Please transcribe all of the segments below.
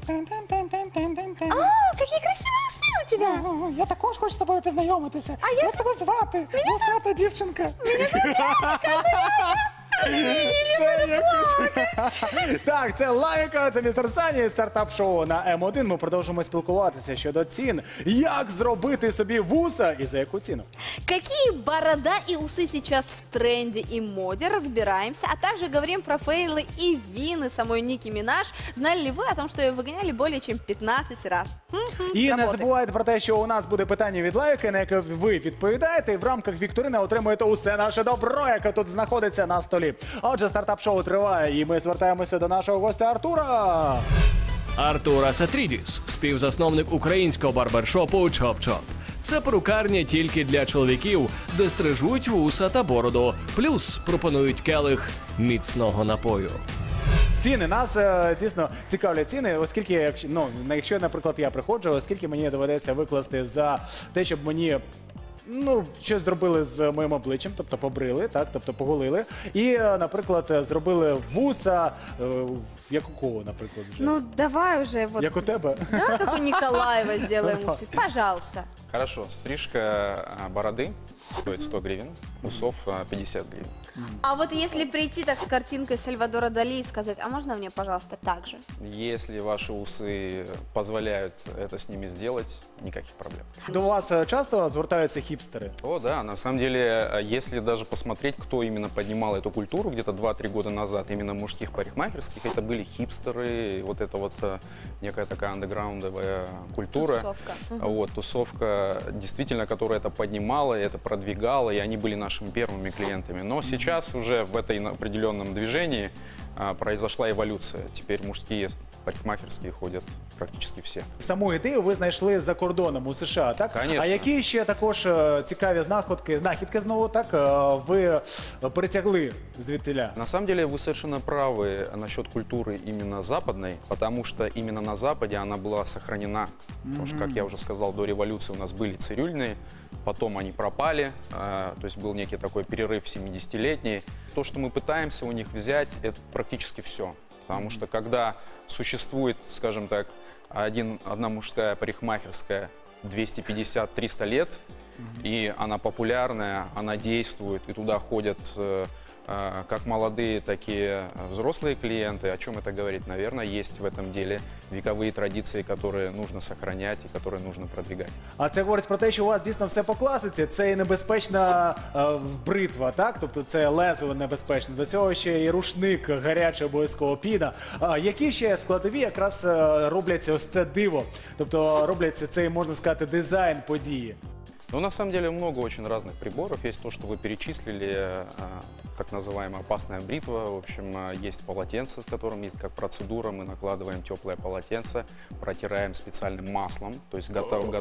Какие красивые усы у тебя! Я також хочу з тобою познайомитися. Як тебе звати? Вусата дівчинка. Так, це Лайка, це містер Сані, стартап-шоу на М1. Ми продовжуємо спілкуватися щодо цін. Як зробити собі вуса і за яку ціну? Какие борода и усы сейчас в тренде и моде, разбираемся. А также говорим про фейлы и вины самой Ники Минаж. Знали ли вы о том, что ее выгоняли более чем 15 раз? І не забувайте про те, що у нас буде питання від Лайки, на яке ви відповідаєте. І в рамках вікторини отримуєте усе наше добро, яке тут знаходиться на столі. Отже, стартап-шоу триває, і ми звертаємося до нашого гостя Артура. Артур Асатрідіс, співзасновник українського барбершопу Чоп-Чоп. Це перукарня тільки для чоловіків, де стрижуть вуса та бороду. Плюс пропонують келих міцного напою. Ціни, нас дійсно цікавлять ціни, оскільки, якщо, наприклад, я приходжу, оскільки мені доведеться викласти за те, щоб мені щось зробили з моїм обличчям, тобто побрили, так, тобто поголили. І, наприклад, зробили вуса, як у кого, наприклад, вже? Ну, давай уже. Вот, як у тебе? да, как у Николаева сделаем усы. Пожалуйста. Хорошо, стрижка бороды стоит 100 гривен, усов 50 гривен. А вот если прийти так с картинкой Сальвадора Дали и сказать, а можно мне, пожалуйста, так же? Если ваши усы позволяют это с ними сделать, никаких проблем. До вас часто звертаються хіпстери? О, да, на самом деле, если даже посмотреть, кто именно поднимал эту культуру где-то 2-3 года назад, именно мужских парикмахерских, это были хипстеры, вот это вот некая такая андеграундовая культура. Тусовка. Вот, тусовка, действительно, которая это поднимала, это продвигала, и они были нашими первыми клиентами. Но сейчас уже в этой определенном движении произошла эволюция. Теперь мужские парикмахерские ходят практически всі. Саму ідею ви знайшли за кордоном у США, так? Конечно. А які ще також цікаві знахідки знову, так, ви притягли звідтиля? На самом деле вы совершенно правы насчет культуры именно западной, потому что именно на Западе она была сохранена. Потому что, как я уже сказал, до революции у нас были цирюльные, потом они пропали, то есть был некий такой перерыв 70-летний. То, что мы пытаемся у них взять, это практически все. Потому что когда существует, скажем так, одна мужская парикмахерская 250-300 лет, и она популярная, она действует, и туда ходят как молодые, так и взрослые клиенты. О чем это говорит? Наверное, есть в этом деле вековые традиции, которые нужно сохранять и которые нужно продвигать. А це говорить про те, що у вас дійсно все по класиці. Це і небезпечна бритва, так? Тобто це лезо небезпечне. До цього ще і рушник, гарячий обов'язково піна. Які ще складові якраз роблять ось це диво? Тобто роблять цей, можна сказати, дизайн події? Ну, на самом деле много очень разных приборов. Есть то, что вы перечислили, так называемая опасная бритва. В общем, есть полотенце, с которым есть как процедура. Мы накладываем теплое полотенце, протираем специальным маслом, то есть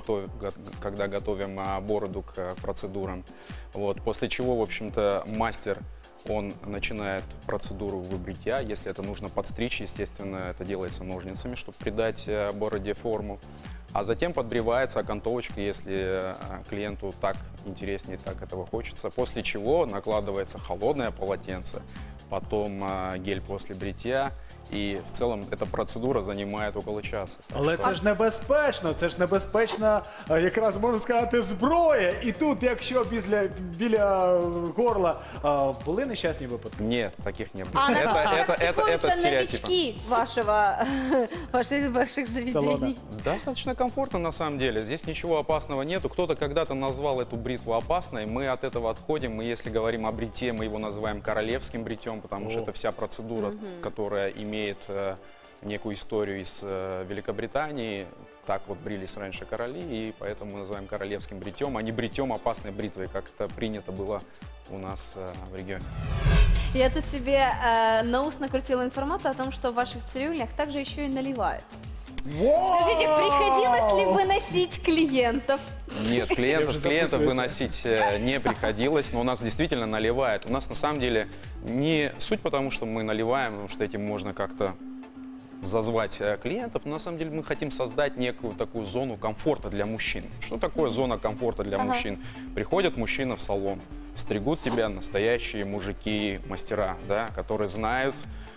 когда готовим бороду к процедурам. Вот. После чего, в общем-то, мастер, он начинает процедуру выбритья. Если это нужно подстричь, естественно, это делается ножницами, чтобы придать бороде форму. А затем подбривается окантовочка, если клиенту так интереснее, так этого хочется. После чего накладывается холодное полотенце, потом гель после бритья. І в цілому ця процедура займає около часу. Але це ж небезпечно, це ж небезпечна, якраз можна сказати, зброя. І тут, якщо біля горла, були нещасні випадки? Ні, таких не було. А Это стереотип. новички ваших заведений? Достаточно комфортно на самом деле. Здесь ничего опасного нету. Кто-то когда-то назвал эту бритву опасной. Мы от этого отходим. Мы, если говорим о бритье, мы его называем королевским бритьем, потому что это вся процедура, которая имеет некую историю из Великобритании. Так вот брились раньше короли, и поэтому мы называем королевским бритьем, а не бритьем опасной бритвой, как это принято было у нас в регионе. Я тут себе на ус накрутила информацию о том, что в ваших цирюльнях также еще и наливают. Скажите, приходилось ли выносить клиентов? Нет, клиентов выносить не приходилось, но у нас действительно наливают. У нас на самом деле не суть потому, что мы наливаем, потому что этим можно как-то зазвать клиентов, но на самом деле мы хотим создать некую такую зону комфорта для мужчин. Что такое зона комфорта для мужчин? Приходит мужчина в салон, стригут тебя настоящие мужики, мастера, да, которые знают,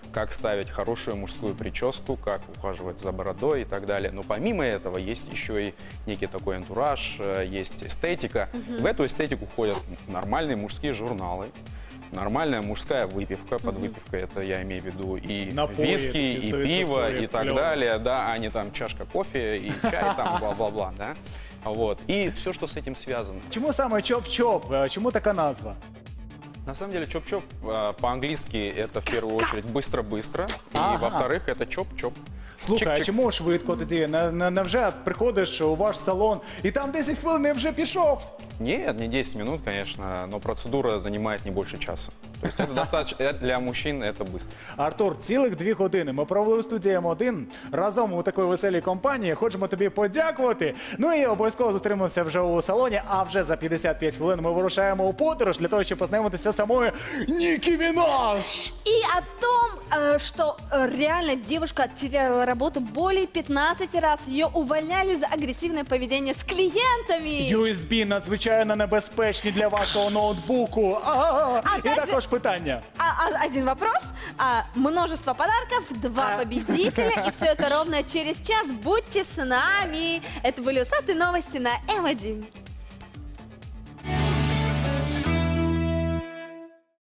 как ставить хорошую мужскую прическу, как ухаживать за бородой и так далее. Но помимо этого есть еще и некий такой антураж, есть эстетика. В эту эстетику входят нормальные мужские журналы, нормальная мужская выпивка. Под выпивкой это я имею в виду и Напои, виски, и пиво, и так клево. далее, да, а не там чашка кофе и чай, там бла-бла-бла, да. Вот. И все, что с этим связано. Чому саме чоп-чоп? Чому така назва? На самом деле чоп-чоп по-английски это в первую очередь быстро-быстро, и во-вторых это чоп-чоп. Слухай, а Чик-чик. чому швидко тоді? Невже приходиш у ваш салон і там 10 хвилин і вже пішов? Нет, не 10 минут, конечно, но процедура занимает не больше часа. То есть это достаточно, для мужчин это быстро. Артур, цілих 2 години ми провели у студії М1 разом у такої веселій компанії. Хочемо тобі подякувати. Ну і обов'язково зустрінемося вже у салоні, а вже за 55 хвилин ми вирушаємо у подорож для того, щоб познайомитися з самою Нікі Мінаж. И о том, что реально девушка теряла работу более 15 раз. Ее увольняли за агрессивное поведение с клиентами. USB надзвичайно небезпечні для вашого ноутбуку. І также- також питання. Один вопрос, множество подарков, 2 победителя, и все это ровно через час. Будьте с нами. Это были усатые новости на М1.